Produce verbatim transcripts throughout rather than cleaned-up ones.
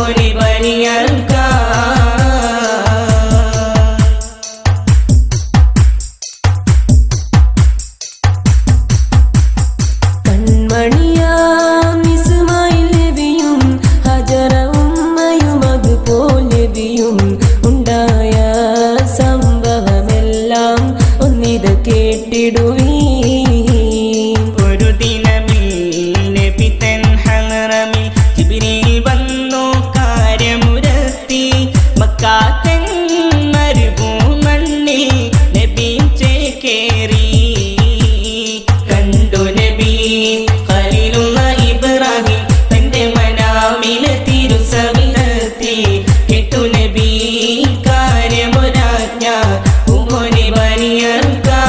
പൂമോനെ ബനിയർക്കാ കൺമണിയാം ഇസ്മായിൽ നബിയും ഹജറ ഉമ്മയും അതുപോലെ നബിയും ഉണ്ടായ സംഭവമെല്ലാം ഒന്നിത് കേട്ടിടുവീ. ഒരു ദിനമിൽ നബി തൻ ഹറമിൽ ജിബ്രീൽ വന്നു കാര്യമുരത്തി. മക്കാ തൻ മരുഭൂമണ്ണിൽ നബി ചേക്കേറി. കണ്ടു നബി ഖലീലുള്ള ഇബ്രാഹിം തന്റെ മനാമിലെ തിരുസവിധത്തിൽ. കേട്ടു നബി കാര്യമൊരാജ്ഞ പൂമോനെ ബനിയർക്കാ.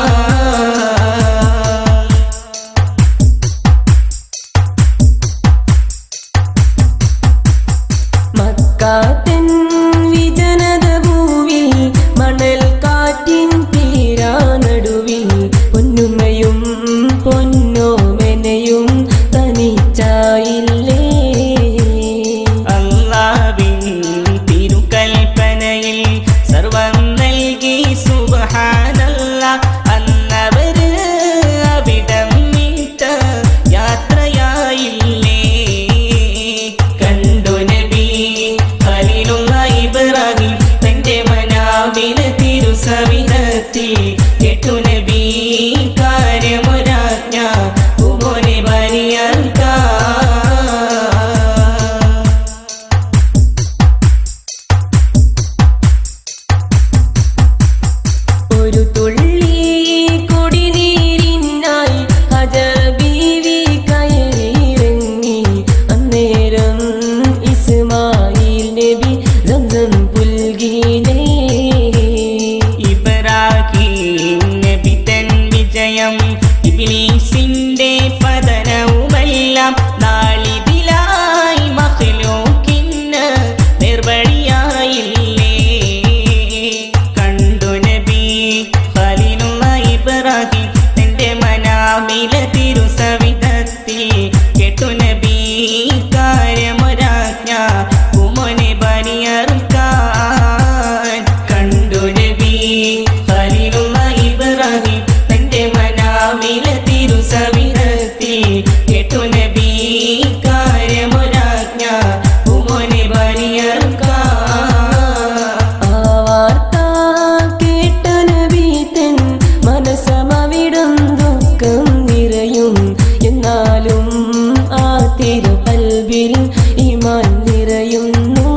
മക്കാത്തൻ വിജനത ഭൂവിൽ മണൽ കാറ്റിൻ തീരാ നടുവിൽ പൊന്നുമ്മയും പൊന്നോമനയും തനിച്ചായില്ലേ. അല്ലാഹുവിൻ തിരുകൽപ്പനയിൽ സർവം നൽകി സുബ്ഹാനല്ലാഹ്. അന്നവര് അവിടം വിട്ട് യാത്രയായില്ലേ. കണ്ടു നബി ഖലീലുള്ള ഇബ്രാഹിം തന്റെ മനാമിലെ തിരുസവിധത്തിൽ. കേട്ടു നബി കാര്യമൊരാജ്ഞ പൂമോനെ ബനിയർക്കാ. ഒരു തുള്ളി കുടിനീരിനായി ഹജറ ബീവി കയറിയിറങ്ങി. അന്നേരം ഇസ്മായിൽ നബി സംസം പുൽകിലേ. ഇബ്രാഹിം നബി തൻ വിജയം ഇബ്ലീസിന്റെ പതനവുമെല്ലാം നാളിതിലായി മഖ്ലൂക്കിന് നിർവഴിയായില്ലേ. കണ്ടു നബി ഖലീലുള്ള ഇബ്രാഹിം തന്റെ മനാമിലെ തിരുസവിധത്തിൽ. കേട്ടു നബി കാര്യമൊരാജ്ഞ പൂമോനെ ബനിയർക്കാ. കണ്ടു നബി ഖലീലുള്ള ഇബ്രാഹിം തന്റെ മനാമിലെ തിരുസവിധത്തിൽ. കേട്ടു നബി കാര്യമൊരാജ്ഞ പൂമോനെ ബനിയർക്കാ. ആ വാർത്ത കേട്ട നബി തൻ മനസ്സമവിടം ദുഃഖം നിറയും. എന്നാലും ആ തിരുകൽബിൽ ഈമാൻ നിറയുന്നു.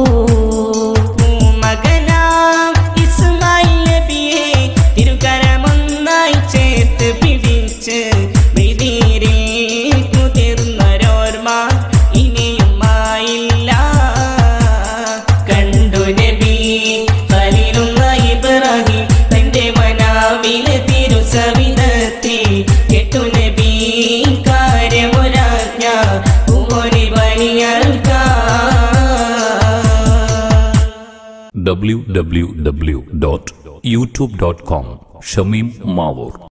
മകനാം ഇസ്മായിൽ നബിയെ തിരുകരമൊന്നായി ചേർത്ത് പിടിച്ച് മൃതിരിൽ കുതിർന്നൊരോർമ്മ ഇനിയുമായില്ല. കണ്ടു നബി ഖലീലുള്ള ഇബ്രാഹിം തന്റെ മനാമിലെ തിരുസവിധത്തിൽ. കേട്ടു നബി കാര്യമൊരാജ്ഞ പൂമോനെ ബനിയർക്കാ. W W W dot YouTube dot com Shameem Mavoor.